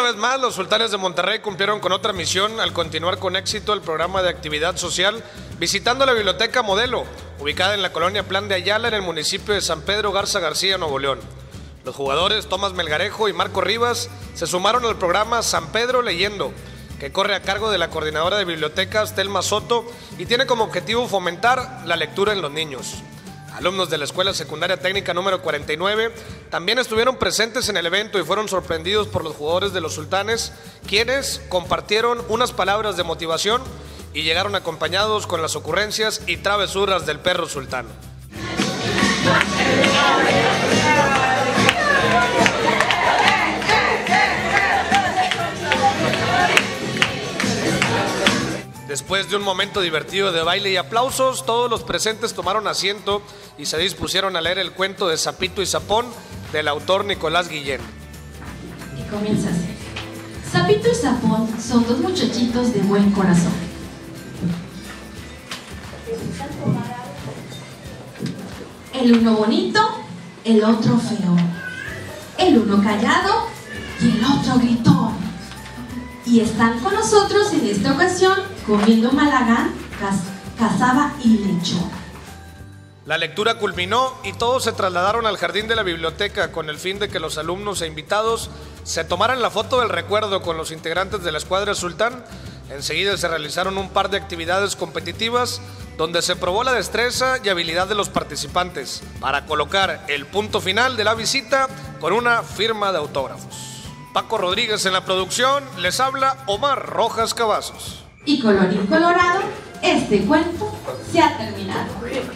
vez más, los Sultanes de Monterrey cumplieron con otra misión al continuar con éxito el programa de actividad social visitando la Biblioteca Modelo, ubicada en la colonia Plan de Ayala, en el municipio de San Pedro Garza García, Nuevo León. Los jugadores Tomás Melgarejo y Marco Rivas se sumaron al programa San Pedro Leyendo, que corre a cargo de la coordinadora de bibliotecas Telma Soto y tiene como objetivo fomentar la lectura en los niños. Alumnos de la Escuela Secundaria Técnica número 49 también estuvieron presentes en el evento y fueron sorprendidos por los jugadores de los Sultanes, quienes compartieron unas palabras de motivación y llegaron acompañados con las ocurrencias y travesuras del perro sultano. Después de un momento divertido de baile y aplausos, todos los presentes tomaron asiento y se dispusieron a leer el cuento de Sapito y Sapón del autor Nicolás Guillén. Y comienza así. Sapito y Sapón son dos muchachitos de buen corazón. El uno bonito, el otro feo. El uno callado y el otro gritón. Y están con nosotros en esta ocasión comiendo malagán, cazaba y lechón. La lectura culminó y todos se trasladaron al jardín de la biblioteca con el fin de que los alumnos e invitados se tomaran la foto del recuerdo con los integrantes de la escuadra Sultán. Enseguida se realizaron un par de actividades competitivas donde se probó la destreza y habilidad de los participantes para colocar el punto final de la visita con una firma de autógrafos. Paco Rodríguez en la producción, les habla Omar Rojas Cavazos. Y colorín colorado, este cuento se ha terminado.